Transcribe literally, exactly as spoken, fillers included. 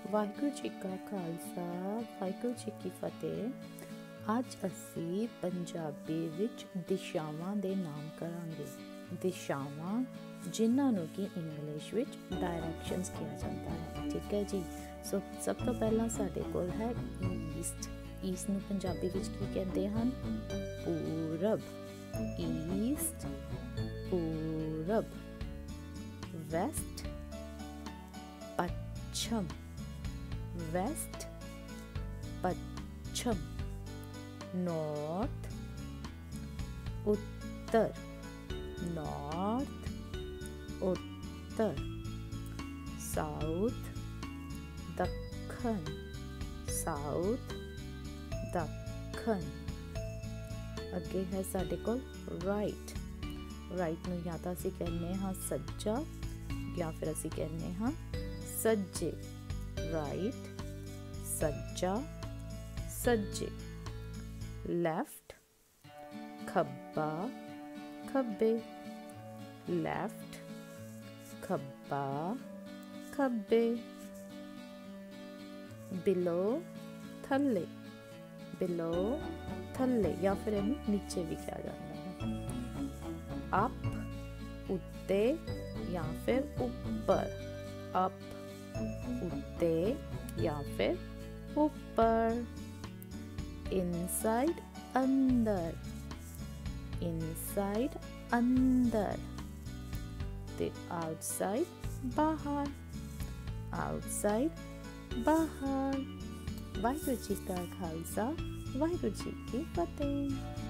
वाहिगुरू जी का खालसा वाहिगुरू जी की फतेह। ਅੱਜ ਅਸੀਂ ਪੰਜਾਬੀ ਵਿੱਚ ਦਿਸ਼ਾਵਾਂ ਦੇ ਨਾਮ ਕਰਾਂਗੇ। ਦਿਸ਼ਾਵਾਂ ਜਿਨ੍ਹਾਂ ਨੂੰ ਕਿ ਇੰਗਲਿਸ਼ ਵਿੱਚ ਡਾਇਰੈਕਸ਼ਨਸ ਕਿਹਾ ਜਾਂਦਾ ਹੈ। ਠੀਕ ਹੈ ਜੀ। ਸੋ ਸਭ ਤੋਂ ਪਹਿਲਾਂ ਸਾਡੇ ਕੋਲ ਹੈ ਈਸਟ। ਈਸਟ ਨੂੰ ਪੰਜਾਬੀ ਵਿੱਚ ਕੀ ਕਹਿੰਦੇ ਹਨ? ਪੂਰਬ। ਈਸਟ ਪੂਰਬ। ਵੈਸਟ ਪੱਛਮ। वेस्ट पश्चिम। नॉर्थ उत्तर। नॉर्थ उत्तर। साउथ दक्षिण। साउथ दक्षिण। अगे है साडे कोल राइट। राइट नूं या तां असीं कहने हाँ सज्जा या फिर असीं कहने हाँ सज्जे। राइट सज्जा सज्जे। लेफ्ट खब्बा खब्बे। लेफ्ट खब्बा खब्बे। बिलो थल्ले। बिलो थल्ले या फिर इन्हें नीचे भी कहा जाता है। अप उत्ते या फिर ऊपर। अप उत्ते या फिर ऊपर। इनसाइड अंदर। इनसाइड अंदर। ते आउटसाइड बाहर। आउटसाइड बाहर। वाहिगुरू जी का खालसा वाहिगुरू जी की फतेह।